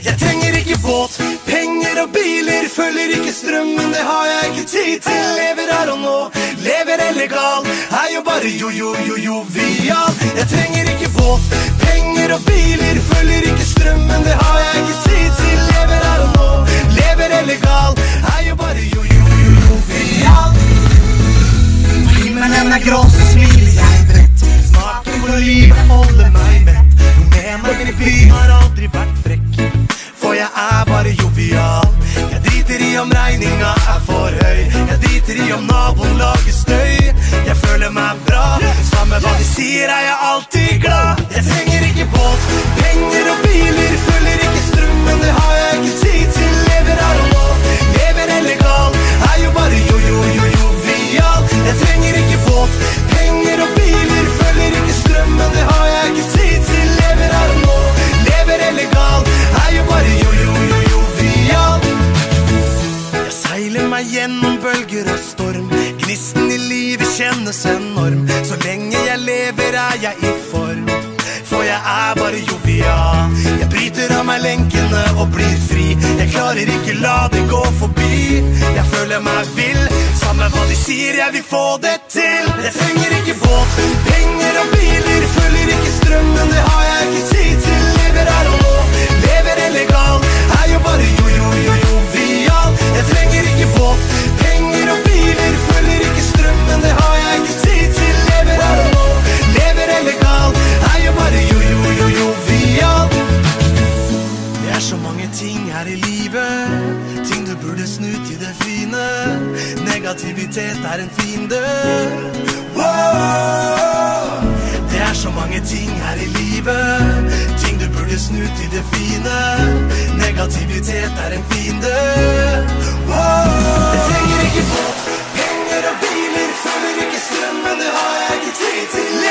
Jeg trenger ikke båt, penger og biler, følger ikke strømmen, det har jeg ikke tid til. Lever her og nå, lever illegal, er jo bare jovial. Jeg trenger ikke båt, penger og biler, følger ikke strømmen, det har jeg ikke tid til. Lever her og nå, lever illegal, er jo bare jovial. Himmelen er grå, så smiler jeg bredt, smaken på livet holder meg mett. Min by har aldri vært frekk, for jeg er bare jovial. Jeg driter i om regninga er for høy, jeg driter i om naboen lager støy. Jeg føler meg bra, samme hva de sier er jeg alltid glad. Jeg trenger ikke båt, penger og biler, følger ikke strømmen, det har jeg ikke tid til. Lever her og nå, lever illegal, er jo bare jovial. Jeg trenger ikke båt, penger og biler, følger ikke strømmen, det har jeg ikke tid til. Lever her og nå, lever illegal, er jo bare jovial. Jeg seiler meg gjennom bølger og storm, gnisten i livet kjennes enorm. Så lenge jeg lever er jeg i form, for jeg er bare jovial. Jeg bryter av meg lenkene og blir fri, jeg klarer ikke la det gå forbi. Jeg føler meg vill, samme hva de sier, jeg vil få det til. Jeg trenger ikke båt, penger og biler, følger ikke strømmen, det har jeg ikke tid til. Lever her og nå, lever illegal, er jo bare jovial. Jeg trenger ikke båt, penger og biler, følger ikke strømmen, det har jeg ikke tid til. Lever her og nå, lever illegal, er jo bare jovial. Det er så mange ting her i livet, ting du burde snu til det fine. Negativitet er en fiende. Wow! Det er så mange ting her i livet, ting du burde snu til det fine. Negativitet er en fiende. Wow! Jeg trenger ikke båt, penger og biler, følger ikke strømmen, det har jeg ikke tid til.